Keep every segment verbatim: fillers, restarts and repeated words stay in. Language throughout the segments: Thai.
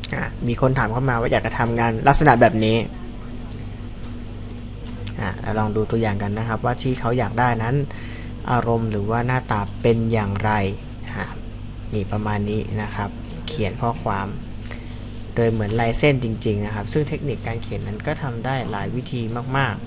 มีคนถามเข้ามาว่าอยากจะทำงานลักษณะแบบนี้ลองดูตัวอย่างกันนะครับว่าที่เขาอยากได้นั้นอารมณ์หรือว่าหน้าตาเป็นอย่างไรมีประมาณนี้นะครับเขียนข้อความโดยเหมือนลายเส้นจริงๆนะครับซึ่งเทคนิคการเขียนนั้นก็ทำได้หลายวิธีมาก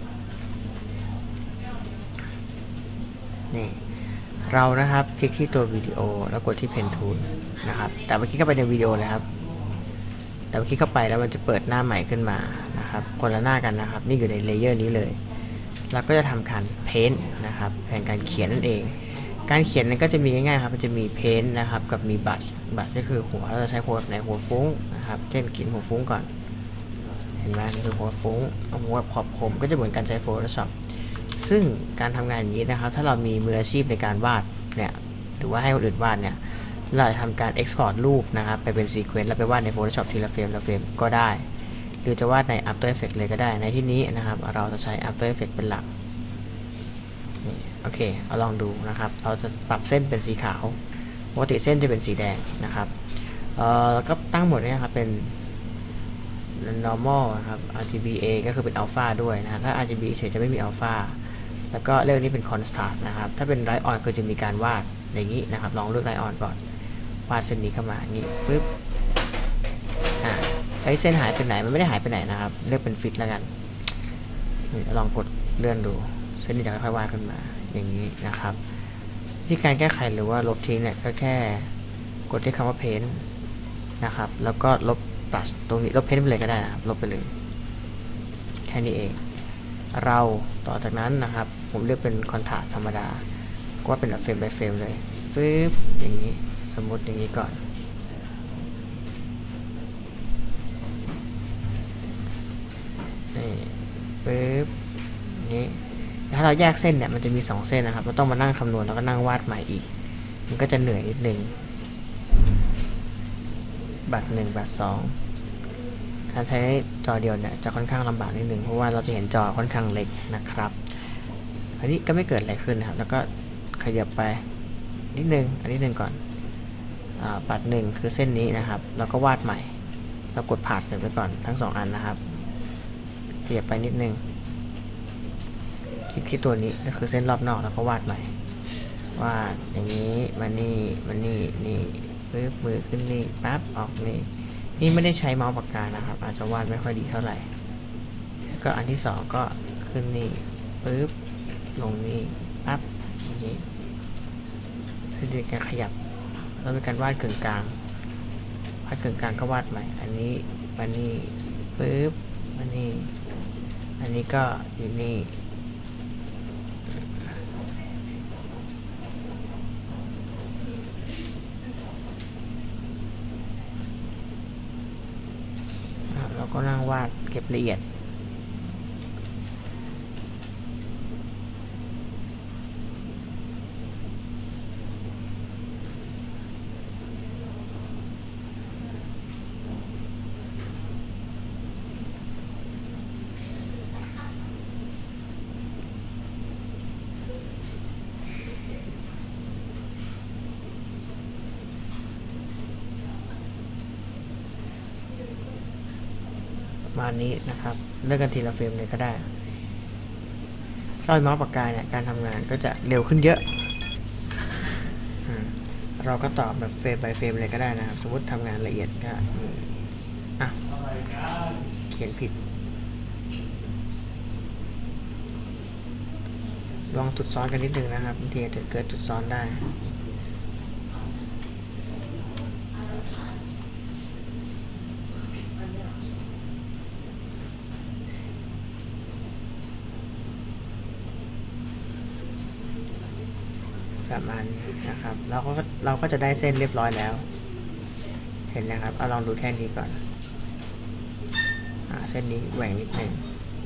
ๆนี่เรานะครับคลิกที่ตัววิดีโอแล้วกดที่เพนทูลนะครับแต่เมื่อกี้เข้าไปในวิดีโอเลยครับแต่เมื่อกี้เข้าไปแล้วมันจะเปิดหน้าใหม่ขึ้นมานะครับคนละหน้ากันนะครับนี่อยู่ในเลเยอร์นี้เลยเราก็จะทำการเพ้นท์นะครับแทนการเขียนนั่นเองการเขียนนั้นก็จะมีง่ายๆครับมันจะมีเพ้นท์นะครับกับมีบัชบัชก็คือหัวเราจะใช้หัวในหัวฟุ้งนะครับเช่นเขียนหัวฟุ้งก่อนเห็นไหมนี่คือหัวฟุ้งหัวขอบคมก็จะเหมือนการใช้ Photoshop ซึ่งการทำงานอย่างนี้นะครับถ้าเรามีมืออาชีพในการวาดเนี่ยหรือว่าให้คนอื่นวาดเนี่ยเราจะทำการ export รูปนะครับไปเป็น sequence แล้วไปวาดใน Photoshop ทีละเฟรมละเฟรมก็ได้หรือจะวาดใน After Effects เลยก็ได้ในที่นี้นะครับเราจะใช้ After Effects เป็นหลักโอเคเอาลองดูนะครับเราจะปรับเส้นเป็นสีขาวปกติเส้นจะเป็นสีแดงนะครับเอ่อแล้วก็ตั้งโหมดนี้ครับเป็น normal นะครับ อาร์ จี บี เอ ก็คือเป็น alpha ด้วยนะถ้า อาร์ จี บี เฉยจะไม่มี alpha แล้วก็เลือกนี้เป็น contrast นะครับถ้าเป็น light on คือจะมีการวาดอย่างนี้นะครับลองเลือก light on ก่อนวาดเส้นนี้เข้ามาอย่างนี้ฟึบอ่าไอ้เส้นหายไปไหนมันไม่ได้หายไปไหนนะครับเลือกเป็น fit แล้วกันลองกดเลื่อนดูเส้นนี้จะค่อยๆวาดขึ้นมาอย่างนี้นะครับที่การแก้ไขหรือว่าลบทิ้งเนี่ยก็แค่กดที่คำว่า paint นะครับแล้วก็ลบปัดตรงนี้ลบ paint ไปเลยก็ได้นะครับลบไปเลยแค่นี้เองเราต่อจากนั้นนะครับผมเลือกเป็น contrast ธรรมดาก็เป็นแบบเฟรม by เฟรมเลยฟึบอย่างนี้สมมติอย่างนี้ก่อนนี่ปึ๊บนี้ถ้าเราแยกเส้นเนี่ยมันจะมีสองเส้นนะครับเราต้องมานั่งคำนวณแล้วก็นั่งวาดใหม่อีกมันก็จะเหนื่อยนิดนึงบัตรหนึ่งบัตรสองการใช้จอเดียวเนี่ยจะค่อนข้างลำบากนิดนึงเพราะว่าเราจะเห็นจอค่อนข้างเล็กนะครับอันนี้ก็ไม่เกิดอะไรขึ้นนะครับแล้วก็ขยับไปนิดนึงอันนี้หนึ่งก่อนอ่าบัตรหนึ่งคือเส้นนี้นะครับแล้วก็วาดใหม่เรากดผ่านไปก่อนทั้งสองอันนะครับขยับไปนิดนึงคลิกที่ตัวนี้ก็คือเส้นรอบนอกแล้วก็วาดใหม่วาดอย่างนี้มานี่มานี่นี่ปึ๊บมือขึ้นนี่ปั๊บออกนี่นี่ไม่ได้ใช้เมาส์ปากกานะครับอาจจะวาดไม่ค่อยดีเท่าไหร่ก็อันที่สองก็ขึ้นนี่ปึ๊บลงนี่ปั๊บอย่างนี้คือการขยับแล้วเป็นการวาดกึ่งกลางวาดกึ่งกลางก็วาดใหม่อันนี้มานี่ปึ๊บมานี่อันนี้ก็อยู่นี่เราก็นั่งวาดเก็บละเอียดมานี้นะครับเลือกกันทีละเฟรมเลยก็ได้ถ้าเมาส์ปากกาเนี่ยการทำงานก็จะเร็วขึ้นเยอะเราก็ตอบแบบเฟรม by เฟรมเลยก็ได้นะครับสมมติทำงานละเอียดก็อ่ะเขียนผิดลองจุดซ้อนกันนิดนึงนะครับบางทีอาจจะเกิดจุดซ้อนได้ประมาณนี้นะครับเราก็เราก็จะได้เส้นเรียบร้อยแล้วเห็นนะครับเอาลองดูแค่นี้ก่อนอ่าเส้นนี้แหว่งนิดนึง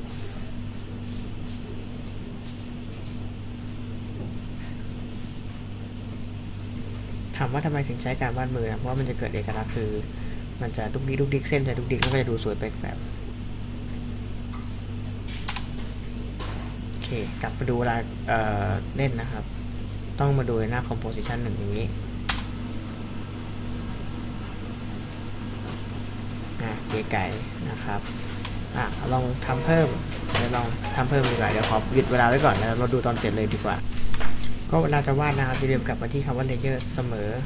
ถามว่าทำไมถึงใช้การวาดมือนะเพราะว่ามันจะเกิดเอกลักษณ์คือมันจะดุกดิกดุกดิกเส้นจะดุกดิกแล้วก็จะดูสวยไปแบบโอเคกลับมาดูเวลาเอ่อเล่นนะครับต้องมาดูในหน้า composition หนึ่งอย่างนี้เก๋ไก่นะครับอ่ะลองทำเพิ่มเดี๋ยวลองทำเพิ่มดีกว่าเดี๋ยวขอหยุดเวลาไว้ก่อนแล้วเราดูตอนเสร็จเลยดีกว่าก็เวลาจะวาดนะครับอย่าลืมกลับมาที่คำว่า layer เสมอ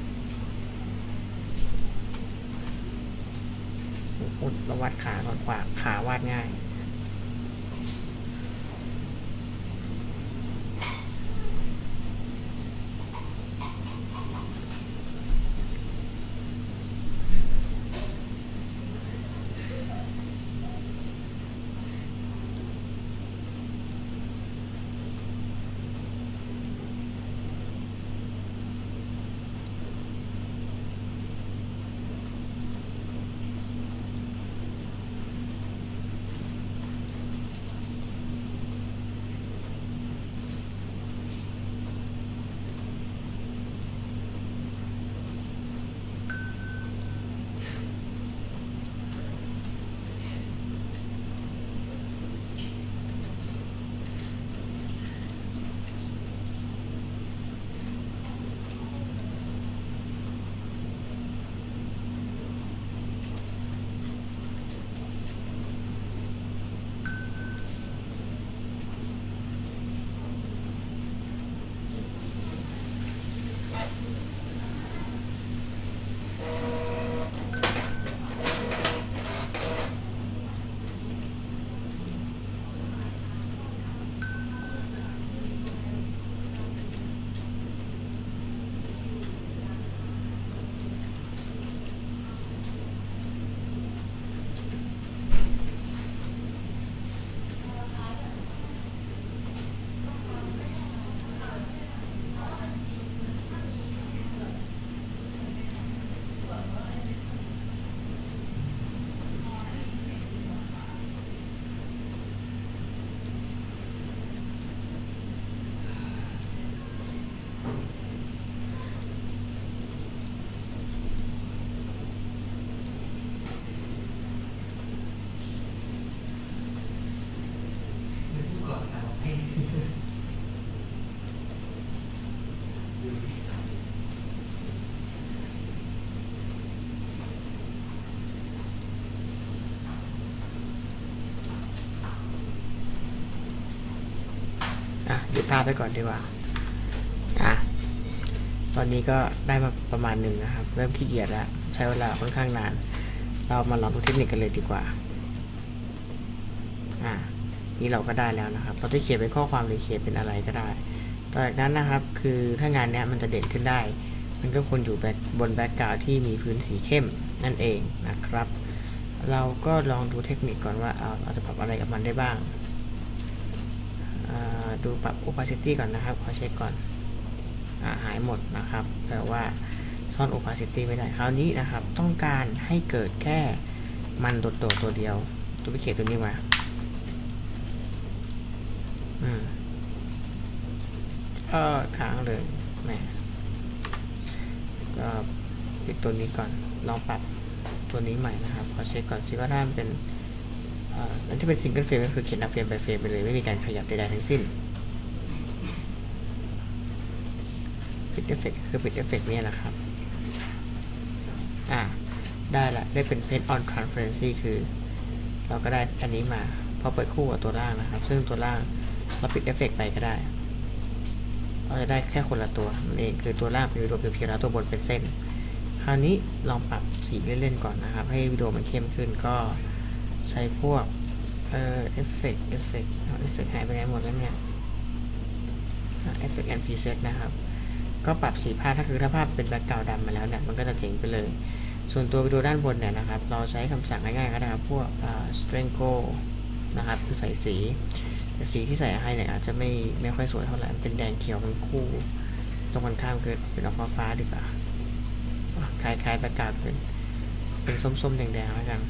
เราวาดขาก่อนขวาขาวาดง่ายอ่ะหยุดภาพไปก่อนดีกว่าอ่ะตอนนี้ก็ได้มาประมาณหนึ่งนะครับเริ่มขี้เกียจแล้วใช้เวลาค่อนข้างนานเรามาลองดูเทคนิคกันเลยดีกว่าอ่ะนี่เราก็ได้แล้วนะครับเราจะเขียนเป็นข้อความหรือเขียนเป็นอะไรก็ได้ต่อจากนั้นนะครับคือถ้างานเนี้ยมันจะเด่นขึ้นได้มันก็ควรอยู่บนแบ็กกราวด์ที่มีพื้นสีเข้มนั่นเองนะครับเราก็ลองดูเทคนิคก่อนว่าเราจะปรับอะไรกับมันได้บ้างดูปรับ opacity ก่อนนะครับขอเช็คก่อนอ่าหายหมดนะครับแต่ว่าซ่อน opacity ไม่ได้คราวนี้นะครับต้องการให้เกิดแค่มันโดดๆตัวเดียวตัวพิเศษตัวนี้มาอืมเออค้างเลยแหมก็ปิดตัวนี้ก่อนลองปรับตัวนี้ใหม่นะครับขอเช็คก่อนสิว่าถ้ามันเป็นอันที่เป็นซิงเกิลเฟรมก็คือเขียนนับเฟรมไปเฟรมไปเลยไม่มีการขยับใดๆทั้งสิ้นปิดเอฟเฟกต์คือปิดเอฟเฟกต์นี่นะครับอ่าได้ละได้เป็น Paint on Transparency คือเราก็ได้อันนี้มาพอเปิดคู่กับตัวล่างนะครับซึ่งตัวล่างเราปิดเอฟเฟกต์ไปก็ได้เราจะได้แค่คนละตัวนั่นเองคือตัวล่างเป็นวิดีโอเพียวๆแล้วตัวบนเป็นเส้นคราวนี้ลองปรับสีเล่นๆก่อนนะครับให้วิดีโอมันเข้มขึ้นก็ใช้พวกเอ่อเอฟเฟกต์เอฟเฟกต์เอฟเฟกต์หายไปไหนหมดแล้วเนี่ยเอฟเฟกต์ and preset นะครับก็ปรับสีภาพถ้าคือถ้าภาพเป็นแบ็คกราวด์ดำมาแล้วเนี่ยมันก็จะเจ๋งไปเลยส่วนตัววิดีโอด้านบนเนี่ยนะครับเราใช้คำสั่งง่ายๆก็ได้ครับพวก strength นะครับคือใส่สีแต่สีที่ใส่ให้เนี่ยอาจจะไม่ไม่ค่อยสวยเท่าไหร่เป็นแดงเขียวเป็นคู่ตรงกันข้ามคือเป็นออกฟ้าๆดีกว่าคล้ายๆแบ็คกราวด์เป็นเป็นส้มๆแดงๆแล้วกัน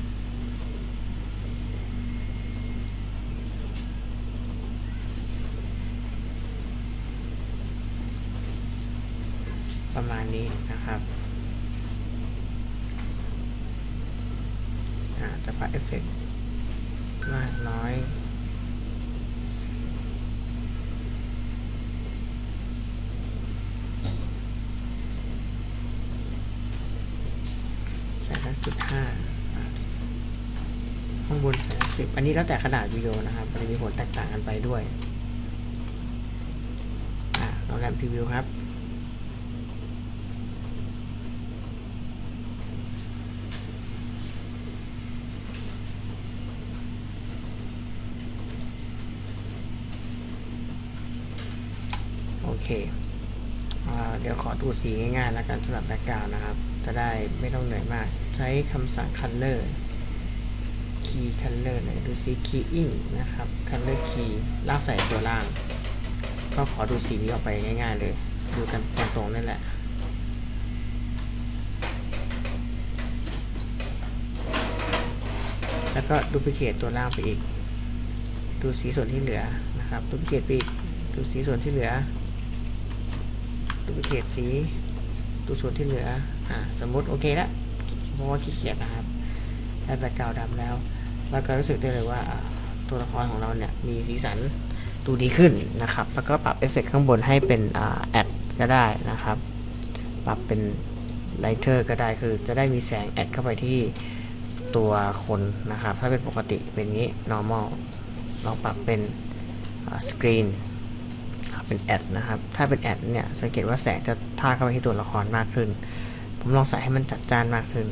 ประมาณนี้นะครับจะปรับเอฟเฟกต์มากน้อยใส่สักจุดห้าข้างบนแสงสิบอันนี้แล้วแต่ขนาดวิดีโอนะครับมันจะมีผลแตกต่างกันไปด้วยอ่าเราแรมพรีวิวครับโอเคเดี๋ยวขอดูสีง่ายๆแล้วกันสำหรับแบ็คกราวด์นะครับจะได้ไม่ต้องเหนื่อยมากใช้คำสั่ง color key color หน่อยดูสี keying นะครับ color key ลากใส่ตัวล่างก็ขอดูสีนี้ออกไปง่ายๆเลยดูกันตรงๆนั่นแหละแล้วก็ดูพิเคทตัวล่างไปอีกดูสีส่วนที่เหลือนะครับดูพิเคทไปอีกดูสีส่วนที่เหลือดูพิเคทสีดูส่วนที่เหลืออ่าสมมติโอเคแล้วเพราะว่าขี้เกียจนะครับได้แบ็คกราวด์ดำแล้วแล้วก็รู้สึกได้เลยว่าตัวละครของเราเนี่ยมีสีสันดูดีขึ้นนะครับแล้วก็ปรับเอฟเฟกต์ข้างบนให้เป็นอ่าแอดก็ได้นะครับปรับเป็นไลท์เทอร์ก็ได้คือจะได้มีแสงแอดเข้าไปที่ตัวคนนะครับถ้าเป็นปกติเป็นงี้ normal ลองปรับเป็นสกรีนเป็นแอดนะครับถ้าเป็นแอดเนี่ยสังเกตว่าแสงจะท่าเข้าไปที่ตัวละครมากขึ้นผมลองใส่ให้มันจัดจ้านมากขึ้น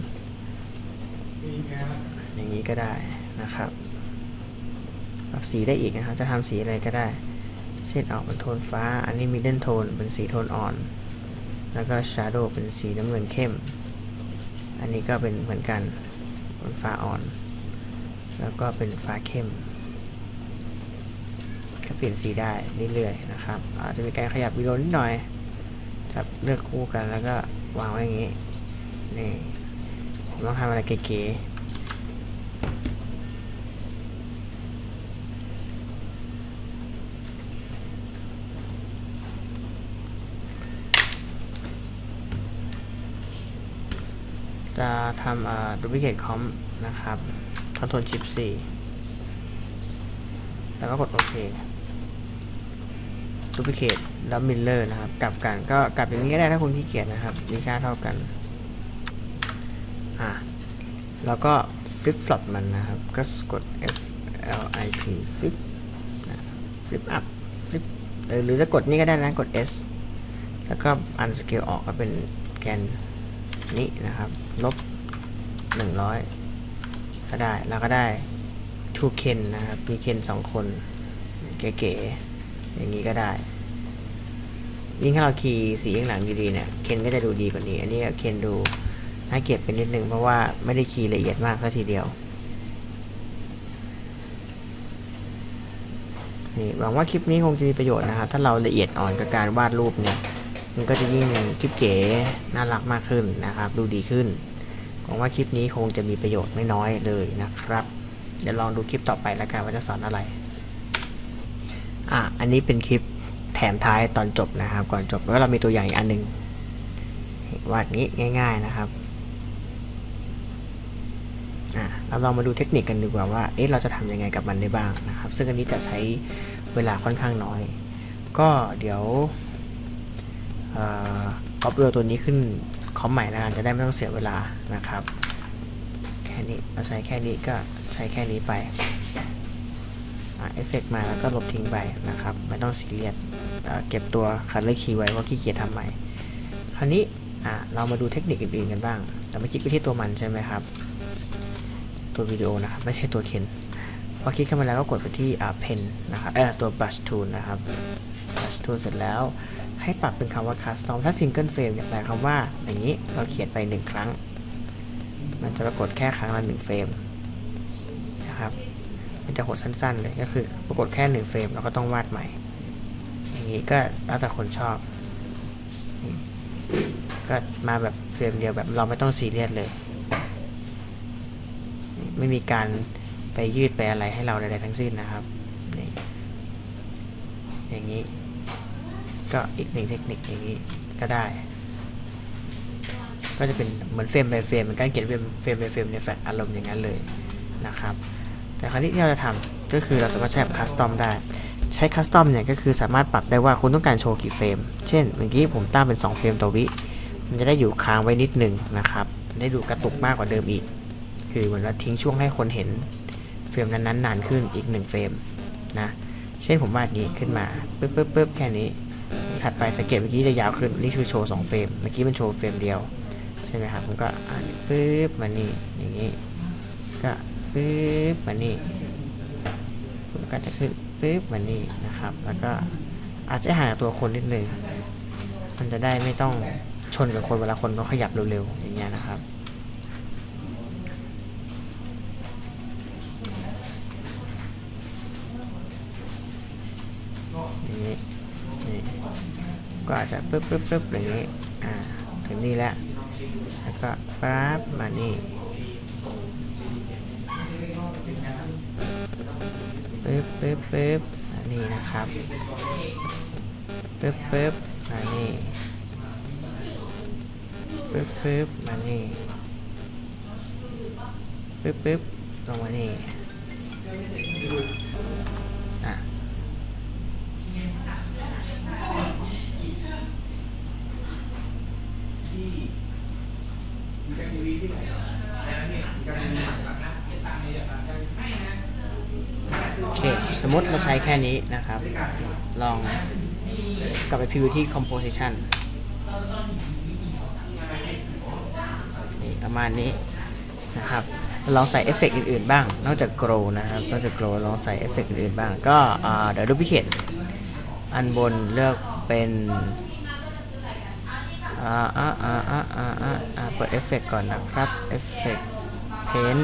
อย่างนี้ก็ได้นะครับปรับสีได้อีกนะครับจะทำสีอะไรก็ได้เช่นออกเป็นโทนฟ้าอันนี้ middle tone เป็นสีโทนอ่อนแล้วก็ shadow เป็นสีน้ำเงินเข้มอันนี้ก็เป็นเหมือนกันเป็นฟ้าอ่อนแล้วก็เป็นฟ้าเข้มก็เปลี่ยนสีได้เรื่อยๆนะครับอาจจะมีการขยับวิดีโอนิดหน่อยจับเลือกคู่กันแล้วก็วางไว้อย่างนี้นี่ผมต้องทำอะไรเก๋ๆจะทำ duplicate comp นะครับ Ctrl Shift สี่แล้วก็กดโอเค duplicate แล้ว mirror นะครับกลับกันก็กลับอย่างนี้ก็ได้ถ้าคุณขี้เกียจนะครับมีค่าเท่ากันอ่ะแล้วก็ flip flop มันนะครับก็กด F L I P flip flip up flip หรือจะกดนี่ก็ได้นะกด S แล้วก็ unscale ออกก็เป็นแกนนี้นะครับลบหนึ่งร้อยก็ได้แล้วก็ได้ two ken นะครับมีเคนสองคนเก๋ๆอย่างนี้ก็ได้ยิ่งถ้าเราคีย์สีข้างหลังดีๆเนี่ยเคนก็จะดูดีกว่านี้อันนี้เคนดูน่าเกลียดเป็นนิดนึงเพราะว่าไม่ได้คีย์ละเอียดมากซะทีเดียวนี่หวังว่าคลิปนี้คงจะมีประโยชน์นะครับถ้าเราละเอียดอ่อนกับการวาดรูปเนี่ยมันก็จะยิ่งคลิปเก๋น่ารักมากขึ้นนะครับดูดีขึ้นหวังว่าคลิปนี้คงจะมีประโยชน์ไม่น้อยเลยนะครับเดี๋ยวลองดูคลิปต่อไปแล้วกันว่าจะสอนอะไรอ่ะอันนี้เป็นคลิปแถมท้ายตอนจบนะครับก่อนจบแล้วเรามีตัวอย่างอีกอันหนึ่งวาดนี้ง่ายๆนะครับอ่ะเราลองมาดูเทคนิคกันดีกว่าว่าเอ๊ะเราจะทำยังไงกับมันได้บ้างนะครับซึ่งอันนี้จะใช้เวลาค่อนข้างน้อยก็เดี๋ยวอัปโหลดตัวนี้ขึ้นคอมใหม่แล้วกันจะได้ไม่ต้องเสียเวลานะครับแค่นี้เราใช้แค่นี้ก็ใช้แค่นี้ไปเอฟเฟกต์มาแล้วก็ลบทิ้งไปนะครับไม่ต้องซีเรียสเก็บตัวคัลเลอร์คีย์ไว้เพราะขี้เกียจทำใหม่คราวนี้เรามาดูเทคนิคอื่นๆกันบ้างแต่เมื่อกี้ไปที่ตัวมันใช่ไหมครับตัววิดีโอนะครับไม่ใช่ตัวเคนพอคลิกเข้ามาแล้วก็กดไปที่เพนนะครับเออตัว brush tool นะครับ brush tool เสร็จแล้วให้ปรับเป็นคำว่า custom ถ้า single frame เนี่ยแปลคำว่าอย่างนี้เราเขียนไปหนึ่งครั้งมันจะปรากฏแค่ครั้งละหนึ่งเฟรมนะครับมันจะกดสั้นๆเลยก็คือปรากฏแค่หนึ่งเฟรมเราก็ต้องวาดใหม่อย่างนี้ก็แล้วแต่คนชอบก็มาแบบเฟรมเดียวแบบเราไม่ต้องซีเรียสเลยไม่มีการไปยืดไปอะไรให้เราใดๆทั้งสิ้นนะครับนี่อย่างนี้ก็อีกหนึ่งเทคนิคอย่างนี้ก็ได้ก็จะเป็นเหมือนเฟรม by เฟรมเหมือนการเขียนเฟรมเฟรม by เฟรมในแฟลชอารมณ์อย่างนั้นเลยนะครับแต่คราวนี้ที่เราจะทำก็คือเราสามารถใช้คัสตอมได้ใช้คัสตอมเนี่ยก็คือสามารถปรับได้ว่าคุณต้องการโชว์กี่เฟรมเช่นเมื่อกี้ผมตั้งเป็นสองเฟรมต่อวิมันจะได้อยู่ค้างไว้นิดนึงนะครับได้ดูกระตุกมากกว่าเดิมอีกคือเหมือนเราทิ้งช่วงให้คนเห็นเฟรมนั้นๆนานขึ้นอีกหนึ่งเฟรมนะเช่นผมวาดนี้ขึ้นมาปึ๊บปึ๊บปึ๊บแค่นี้ถัดไปสังเกตเมื่อกี้จะยาวขึ้นนี่คือโชว์สองเฟรมเมื่อกี้มันโชว์เฟรมเดียวใช่ไหมครับผมก็อ่านปึ๊บมานี่อย่างนี้ก็ปึ๊บมานี่ผมก็จะขึ้นปึ๊บมานี่นะครับแล้วก็อาจจะห่างตัวคนนิดนึงมันจะได้ไม่ต้องชนกับคนเวลาคนเขาขยับเร็วๆอย่างเงี้ยนะครับอย่างนี้นี่ก็อาจจะปึ๊บปึ๊บปึ๊บอย่างนี้อ่าถึงนี่แล้วแล้วก็ปั๊บมานี่ปึ๊บปึ๊บปึ๊บมานี่นะครับปึ๊บปึ๊บมานี่ปึ๊บปึ๊บมานี่ปึ๊บปึ๊บลงมานี่อ่ะโอเคสมมติเราใช้แค่นี้นะครับลองกลับไปพิวที่ composition นี่ประมาณนี้นะครับลองใส่เอฟเฟกต์อื่นๆบ้างนอกจาก grow นะครับนอกจาก grow ลองใส่เอฟเฟกต์อื่นๆบ้างก็เดี๋ยวดูพิเศษอันบนเลือกเป็นอ่าอ่าอ่าอ่าอ่าอ่าเปิดเอฟเฟกต์ก่อนนะครับเอฟเฟกต์ paint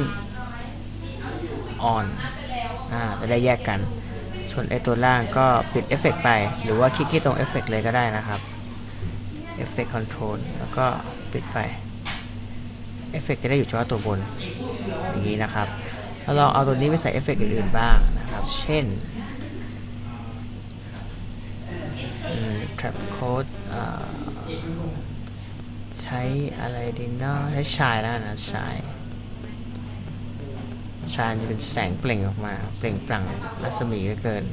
on อ่าจะได้แยกกันส่วนไอตัวล่างก็ปิดเอฟเฟกต์ไปหรือว่าคลิกที่ตรงเอฟเฟกต์เลยก็ได้นะครับเอฟเฟกต์ control แล้วก็ปิดไปเอฟเฟกต์จะได้อยู่เฉพาะตัวบนอย่างนี้นะครับแล้วลองเอาตัวนี้ไปใส่เอฟเฟกต์อื่นๆบ้างนะครับเช่น trap code ใช้อะไรดีเนาะใช้ชายแล้วนะชายชายจะเป็นแสงเปล่งออกมาเปล่งปลั่งรัศมีเกิน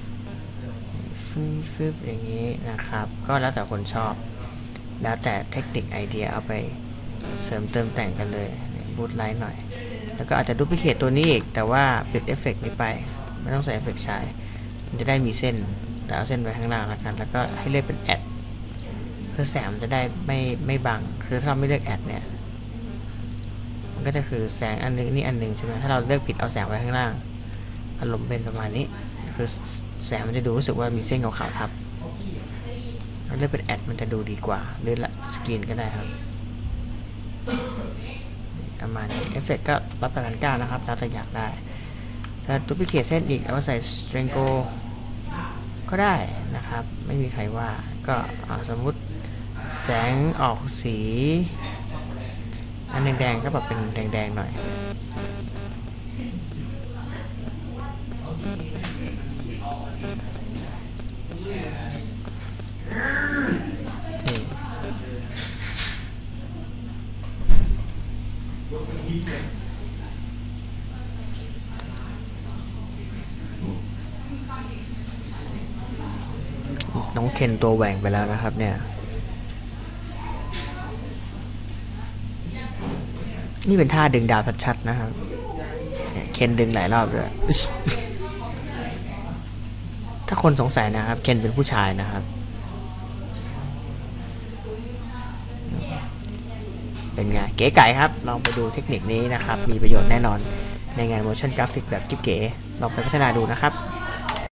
ฟึบๆอย่างนี้นะครับก็แล้วแต่คนชอบแล้วแต่เทคนิคไอเดียเอาไปเสริมเติมแต่งกันเลยบูทไลท์หน่อยแล้วก็อาจจะดูพิเคทตัวนี้อีกแต่ว่าปิดเอฟเฟกต์นี้ไปไม่ต้องใส่เอฟเฟกต์ชายมันจะได้มีเส้นแต่เอาเส้นไว้ข้างล่างแล้วกันแล้วก็ให้เลือกเป็นแอดเพื่อแสงมันจะได้ไม่ไม่บังคือถ้าเราไม่เลือกแอดเนี่ยมันก็จะคือแสงอันนึงนี่อันนึงใช่ไหมถ้าเราเลือกผิดเอาแสงไว้ข้างล่างอารมณ์เป็นประมาณนี้คือแสงมันจะดูรู้สึกว่ามีเส้นขาวๆทับเราเลือกเป็นแอดมันจะดูดีกว่าหรือละสกรีนก็ได้ครับประมาณนี้เอฟเฟกต์ก็รับประกันก้านะครับแล้วแต่อยากได้ถ้าดูพิเคทเส้นอีกเอาใส่สตริงโกก็ได้นะครับไม่มีใครว่าก็สมมุติแสงออกสีอันแดงๆก็แบบเป็นแดงๆหน่อยน้องเคนตัวแหว่งไปแล้วนะครับเนี่ยนี่เป็นท่าดึงดาวชัดๆนะครับเคนดึงหลายรอบเลยถ้าคนสงสัยนะครับเคนเป็นผู้ชายนะครับเป็นไงเก๋ไก่ครับลองไปดูเทคนิคนี้นะครับมีประโยชน์แน่นอนในงาน motion graphic แบบกิ๊บเก๋ลองไปพัฒนาดูนะครับ